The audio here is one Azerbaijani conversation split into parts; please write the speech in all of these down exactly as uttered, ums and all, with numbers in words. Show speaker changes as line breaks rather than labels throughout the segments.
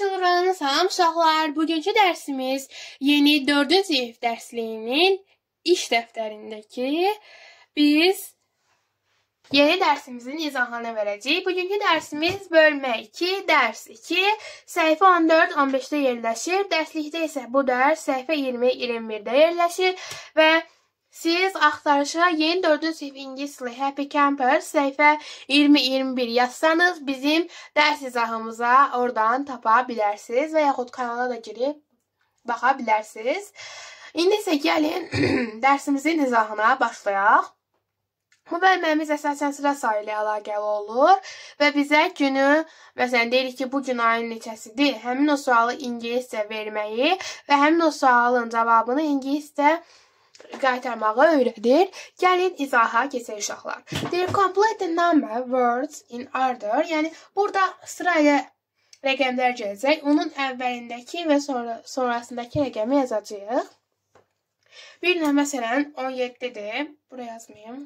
Salam, salam uşaqlar. Bugünkü dərsimiz yeni dördüncü sinif dərsliyinin iş dəftərindəki biz yeni dərsimizin izahını verəcəyik. Bugünkü dərsimiz bölmə iki, dərs iki, səhifə on dörd on beşdə yerləşir. Dərslikdə isə bu dərs səhifə iyirmi iyirmi birdə yerləşir və siz axtarışa yeni dördüncü sinif ingilis dili Happy Camper səhifə iyirmi iyirmi bir yazsanız bizim dərs izahımıza oradan tapa bilərsiniz və yaxud kanala da girib baxa bilərsiniz. İndi isə gəlin dərsimizin izahına başlayaq. Bu bölməmiz əsasən sıra sayı ilə əlaqəli olur və bizə günü, məsələn deyirik ki, bu gün ayın neçəsidir, həmin o sualı ingiliscə verməyi və həmin o sualın cavabını ingiliscə qaytarmağı öyrədir. Gəlin izaha keçək uşaqlar. Deyir, complete the number words in order. Yəni, burada sırayla rəqəmlər gələcək. Onun əvvəlindəki və sonra, sonrasındakı rəqəmi yazacağıq. Bir nə, məsələn, on yeddidir. Buraya yazmayayım.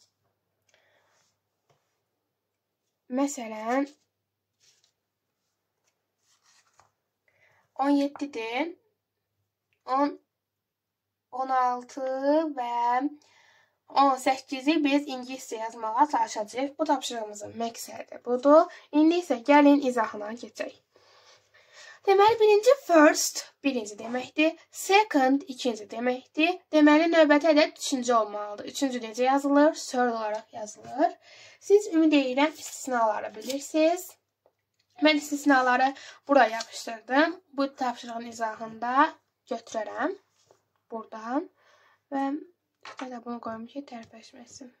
Məsələn, on yeddidir. on altı və on səkkizi biz ingiliscə yazmağa çalışacağıq. Bu tapşırığımızın məqsədi budur. İndi isə gəlin izahına keçək. Deməli, birinci first birinci deməkdir. Second ikinci deməkdir. Deməli, növbəti ədəd üçüncü olmalıdır. Üçüncü necə yazılır? Third olaraq yazılır. Siz ümid edirəm istisnaları bilirsiniz. Mən istisnaları buraya yapışdırdım. Bu tapşırığın izahında götürərəm. Buradan və hələ bunu qoyum ki, tərpəşməsin.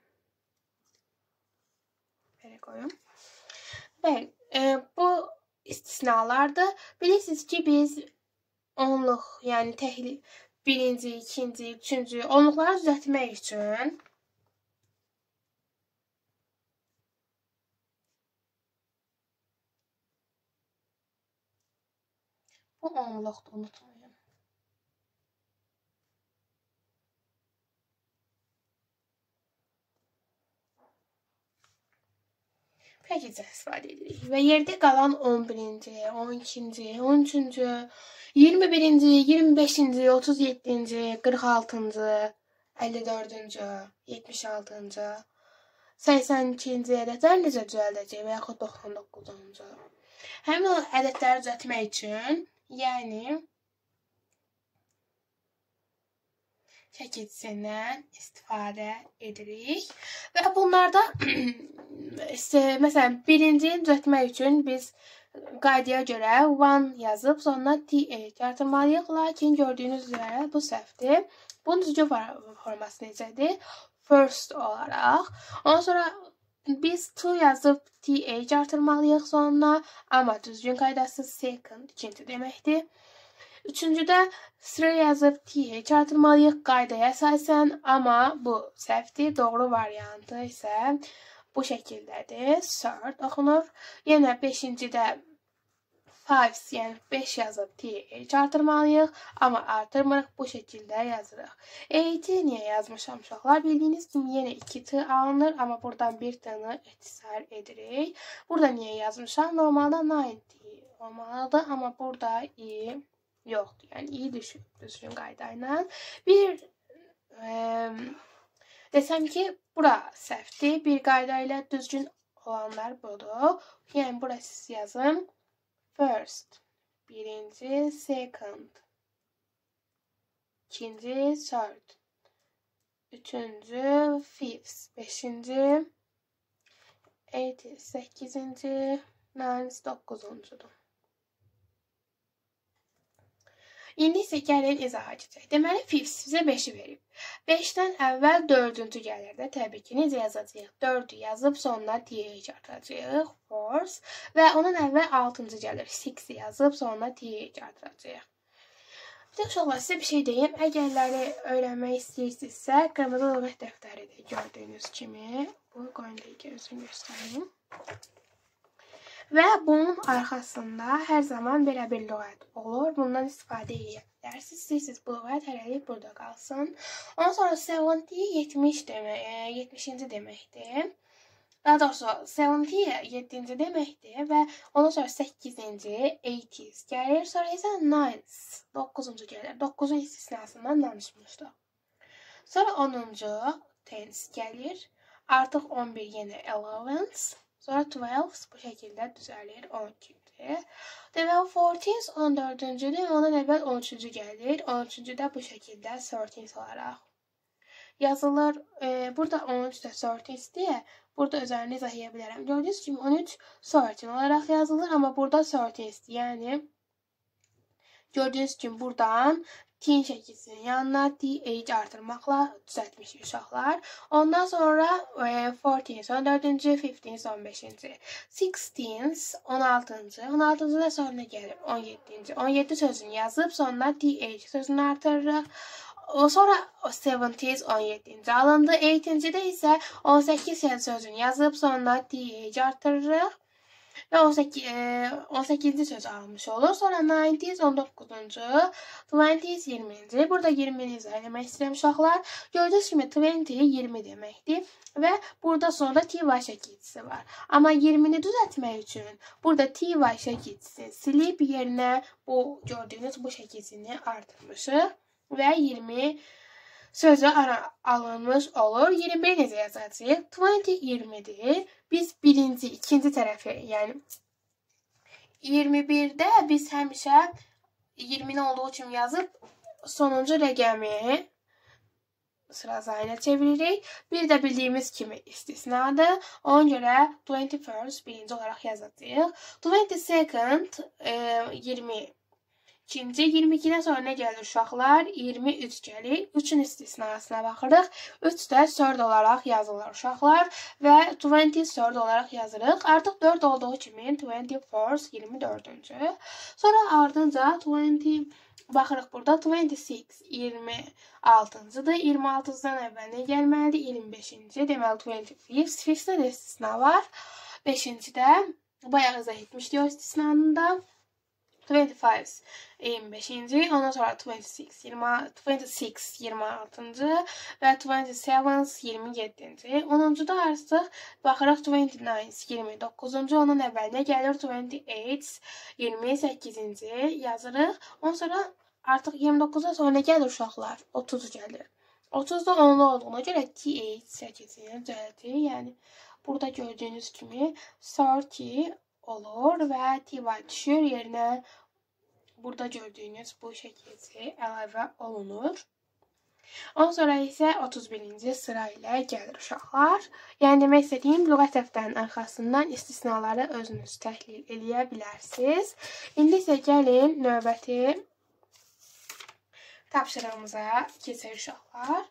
Belə qoyum. Bəli, e, bu istisnalardır. Bilirsiniz ki, biz onluq, yəni təhli, birinci, ikinci, üçüncü onluqları düzəltmək üçün bu onluqdur, unutmayın. Pəkicə istifadə edirik və yerdə qalan on birinci, on ikinci, on üçüncü, iyirmi birinci, iyirmi beşinci, otuz yeddinci, qırx altıncı, əlli dördüncü, yetmiş altıncı, səksən ikinci ədədlər necə düzəldəcək və yaxud doxsan doqquzuncu. Həmin o ədədləri düzəltmək üçün, yəni çəkicisindən istifadə edirik və bunlarda məsələn birinci düzəltmək üçün biz qaydaya görə one yazıb sonra th artırmalıyıq, lakin gördüyünüz üzrə bu səhvdir. Bunun düzgün forması necədir? First olaraq. Ondan sonra biz two yazıb th artırmalıyıq sonra, amma düzgün qaydası second ikinci deməkdir. Üçüncüdə three yazıb th artırmalıyıq qaydaya əsasən, amma bu səhvdir. Doğru variantı isə bu şəkildədir. Third oxunur. Yenə beşincidə five, yəni beş yazıb th artırmalıyıq, amma artırmırıq, bu şəkildə yazırıq. eight'i niyə yazmışam uşaqlar? Bildiyiniz kimi yenə iki t alınır, amma buradan bir t-ni ixtisar edirik. Burada niyə yazmışam? Normalda nine t olmalıdır, amma burada i yoxdur. Yəni, i düşüb düzgün qaydayla. Bir e, desəm ki, bura səhvdir. Bir qayda ilə düzgün olanlar budur. Yəni, bura siz yazın. First, birinci, second, ikinci, third, üçüncü, fifth, beşinci, eight, səkkizinci, nine, doqquzuncudur. İndi isə gəlin izaha keçək. Deməli, fifth sizə beşi verib. beşdən əvvəl dördüncü gəlir də, təbii ki, necə yazacağıq? dördü yazıb, sonuna th artıracağıq, fourth. Və onun əvvəl altıncı gəlir. six'i yazıb, sonuna th artıracağıq. Bir də uşaqlar, sizə bir şey deyim. Əgərləri öyrənmək istəyirsinizsə, qırmızı lüğət dəftəridir gördüyünüz kimi. Bu qoyun dəqiqə özünü göstəreyim. Və bunun arxasında hər zaman belə bir lüğət olur. Bundan istifadə edə bilərsiniz. İstəyirsiniz bu lüğət hələlik burada qalsın. Ondan sonra seventy, yetmiş demək, yetmişinci deməkdir. Daha doğrusu seventy yeddinci deməkdir və ondan sonra səkkizinci, eighties gəlir. Sonra isə nines, doqquzuncu gəlir. doqquzun istisnasından danışmışdıq. Sonra onuncu, tens gəlir. Artıq on bir yenə elevens. Sonra twelve bu şəkildə düzəlir. on ikinci. Deməli fourteens on dördüncüdür. Ondan əvvəl on üçüncü gəlir. on üçüncü də bu şəkildə thirteens olaraq yazılır. E, burada on üç də thirteens deyə burada özərini izah edə bilərəm. Gördüyünüz kimi on üç thirteen olaraq yazılır, amma burada thirteens, yəni gördüyünüz kimi buradan teen şəkilsinin yanına th artırmaqla düzəltmişik uşaqlar. Ondan sonra e, fourteens on dördüncü, fifteens on beşinci, sixteens on altıncı, on altıncı da sonra gəlir on yeddinci. on yeddi sözünü yazıb sonuna th sözünü artırırıq. Sonra seventeens on yeddinci alındı. eighteenci-də isə on səkkiz sözünü yazıb sonuna th artırırıq. Və on səkkizinci söz almış olur. Sonra nineties on doqquzuncu, twenties iyirminci. Burada iyirmini izah eləmək istəyirəm uşaqlar. Gördüyünüz kimi twenty iyirmi deməkdir. Və burada sonra ty şəkilçisi var. Amma iyirmini düzəltmək üçün burada ty şəkilçisini silib yerinə bu gördüyünüz bu şəkilçisini artırmışıq. Və iyirmi sözü ara alınmış olur. iyirmi bir necə yazacağıq? twenty iyirmidir. Biz birinci, ikinci tərəfi, yəni iyirmi birdə biz həmişə iyirmini olduğu kimi yazıb sonuncu rəqəmi sıra sayına çeviririk. Bir də bildiyimiz kimi istisnadır. Ona görə twenty first birinci olaraq yazacağıq. twenty second iyirmi ikinci, iyirmi ikidən sonra nə gəlir uşaqlar? iyirmi üç gəlir. üçün istisnasına baxırıq. üç də third olaraq yazılır uşaqlar və twenty third olaraq yazırıq. Artıq dörd olduğu kimi twenty first iyirmi dördüncü. Sonra ardınca twenty baxırıq burada twenty six iyirmi altıncıdır. iyirmi altıdan əvvəl nə gəlməlidir? iyirmi beşinci. Deməli twenty fifth. fifth-də də istisna var. beşincidə bayaq izah etmişdik o istisnanında. twenty five iyirmi beşinci. Ondan sonra twenty six twenty six iyirmi altıncı və twenty seven iyirmi yeddinci. onuncuda artıq baxırıq twenty nine iyirmi doqquzuncu. Onun əvvəlinə gəlir twenty eight iyirmi səkkizinci yazırıq. Ondan sonra artıq iyirmi doqquzdan sonra gəlir uşaqlar? otuz gəlir. otuzda onlu olduğuna görə th səkkizinci düzəltir. Yəni burada gördüyünüz kimi thirty olur və ty düşür yerinə burada gördüyünüz bu şəkildə əlavə olunur. Ondan sonra isə otuz birinci sıra ilə gəlir uşaqlar. Yəni demək istədiyim lüğət dəftərinin arxasından istisnaları özünüz təhlil eləyə bilərsiniz. İndi isə gəlin növbəti tapşırığımıza keçək uşaqlar.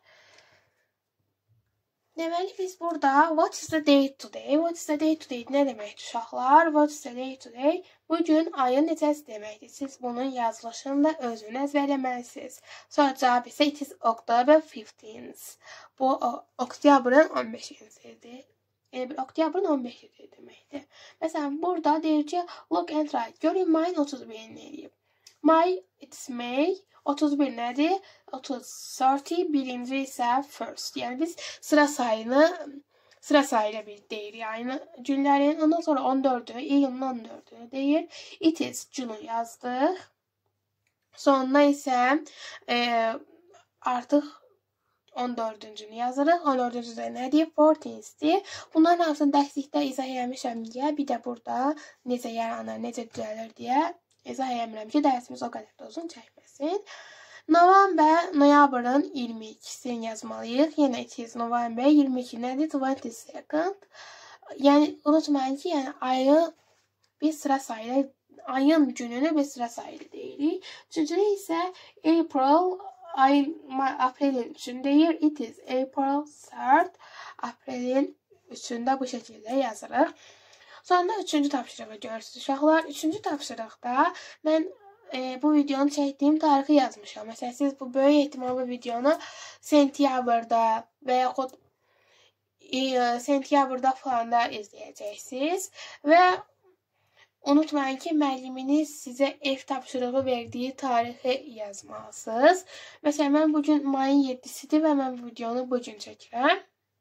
Deməli biz burada what is the date today? What is the date today nə deməkdir uşaqlar? What is the date today? Bugün ayın neçəsi deməkdir. Siz bunun yazılışını da özünüz əzbərləməlisiniz. Sonra cavab isə it is October fifteenth. Bu oktyabrın on beşincidir. Yəni bir oktyabrın on beşidir deməkdir. Məsələn burada deyir ki look and write. Görün mayın otuz birini eləyib. May it's May. otuz bir nədir? otuz, thirty, birinci isə first. Yəni biz sıra sayını sıra sayıyla bir deyir. Yəni günlərin ondan sonra on dördü, iyunun on dördü deyir. It is June yazdıq. Sonra isə e, artıq on dördüncünü yazırıq. on dördüncü də nədir? fourteenth-dir. Bunların hamısını dərslikdə izah eləmişəm deyə, bir də burada necə yaranır, necə düzəlir deyə izah eləmirəm ki, dərsimiz o qədər də uzun çəkməsin. November, noyabrın iyirmi ikisini yazmalıyıq. Yenə it is November iyirmi iki nədir? twenty second. Yəni unutmayın ki, yəni ayı bir sıra sayıyla, ayın gününü bir sıra sayıyla deyirik. Üçüncüdə isə April, ayın aprelin üçünü deyir. It is April third. Aprelin üçündə bu şəkildə yazırıq. Sonra üçüncü tapşırığı görürsünüz uşaqlar. Üçüncü tapşırıqda mən e, bu videonu çəkdiyim tarixi yazmışam. Məsələn, siz bu böyük ehtimal bu videonu sentyabrda və yaxud e, sentyabrda falan da izləyəcəksiniz. Və unutmayın ki, müəlliminiz sizə ev tapşırığı verdiyi tarixi yazmalısınız. Məsələn, mən bugün mayın yeddisidir və mən bu videonu bugün çəkirəm.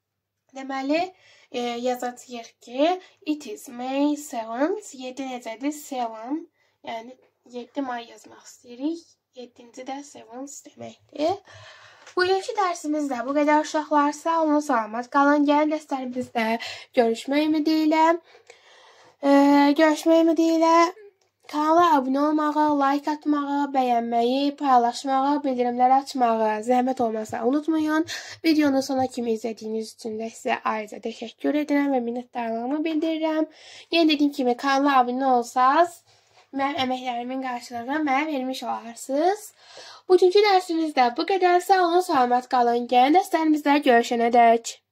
Deməli, e, yazacağıq ki, it is May seventh. yeddi necədir? seven. Yəni, yeddi may yazmaq istəyirik. yeddinci də seventh deməkdir. Bugünkü dərsimiz də bu qədər uşaqlar. Sağ olun, salamat qalın. Gəlin dərslərimizdə görüşmək ümidi ilə. E, görüşmək ümidi ilə. Kanala abunə olmağı, like atmağı, bəyənməyi, paylaşmağı, bildirimləri açmağı, zəhmət olmasa unutmayın. Videonu sona kimi izlədiyiniz üçün də sizə ayrıca təşəkkür edirəm və minnətdarlığımı bildirirəm. Yenə dediyim kimi kanala abunə olsaz, mənim əməklərimin qarşılığını mənə vermiş olarsınız. Bugünkü dərsimiz də bu qədər. Sağ olun, salamat qalın. Gəlin dərslərimizdə görüşənə dək.